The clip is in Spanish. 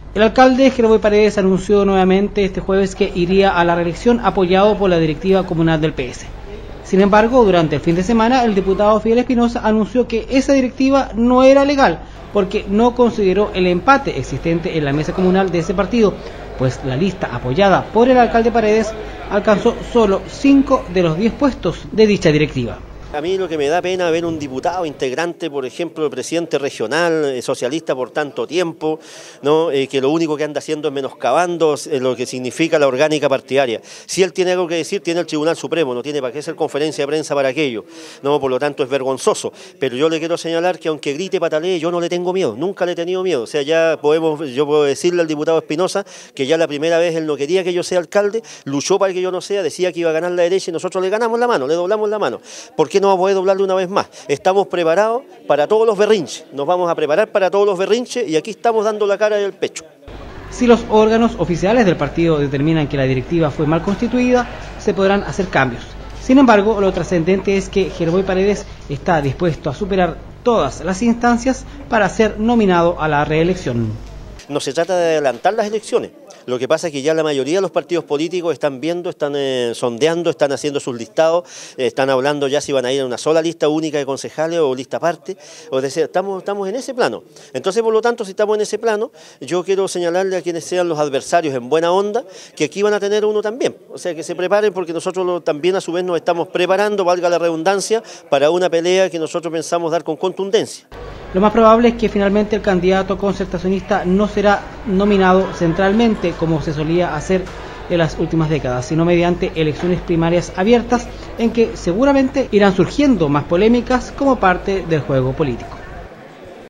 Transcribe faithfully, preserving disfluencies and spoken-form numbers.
El alcalde Gerboy Paredes anunció nuevamente este jueves que iría a la reelección apoyado por la directiva comunal del P S. Sin embargo, durante el fin de semana, el diputado Fidel Espinosa anunció que esa directiva no era legal porque no consideró el empate existente en la mesa comunal de ese partido, pues la lista apoyada por el alcalde Paredes alcanzó solo cinco de los diez puestos de dicha directiva. A mí lo que me da pena ver un diputado integrante, por ejemplo, el presidente regional, eh, socialista por tanto tiempo, ¿no? Eh, que lo único que anda haciendo es menoscabando eh, lo que significa la orgánica partidaria. Si él tiene algo que decir, tiene el Tribunal Supremo, no tiene para qué hacer conferencia de prensa para aquello, ¿no? Por lo tanto es vergonzoso. Pero yo le quiero señalar que aunque grite, patalee, yo no le tengo miedo, nunca le he tenido miedo. O sea, ya podemos, yo puedo decirle al diputado Espinosa que ya la primera vez él no quería que yo sea alcalde, luchó para que yo no sea, decía que iba a ganar la derecha y nosotros le ganamos la mano, le doblamos la mano. ¿Por qué no vamos a poder doblarle una vez más? Estamos preparados para todos los berrinches, nos vamos a preparar para todos los berrinches y aquí estamos dando la cara y el pecho. Si los órganos oficiales del partido determinan que la directiva fue mal constituida, se podrán hacer cambios. Sin embargo, lo trascendente es que Gerboy Paredes está dispuesto a superar todas las instancias para ser nominado a la reelección. No se trata de adelantar las elecciones. Lo que pasa es que ya la mayoría de los partidos políticos están viendo, están eh, sondeando, están haciendo sus listados, eh, están hablando ya si van a ir a una sola lista única de concejales o lista aparte. O sea, estamos, estamos en ese plano. Entonces, por lo tanto, si estamos en ese plano, yo quiero señalarle a quienes sean los adversarios en buena onda que aquí van a tener uno también. O sea, que se preparen porque nosotros lo, también a su vez nos estamos preparando, valga la redundancia, para una pelea que nosotros pensamos dar con contundencia. Lo más probable es que finalmente el candidato concertacionista no será nominado centralmente como se solía hacer en las últimas décadas, sino mediante elecciones primarias abiertas en que seguramente irán surgiendo más polémicas como parte del juego político.